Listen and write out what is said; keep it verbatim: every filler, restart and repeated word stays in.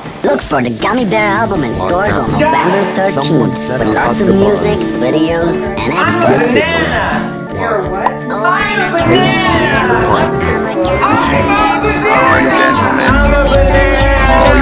Look for the Gummy Bear album in stores on November thirteenth with lots of music, videos, and extras. Banana! You're a what? Oh, I'm a banana! I'm a gummy bear! I'm a banana!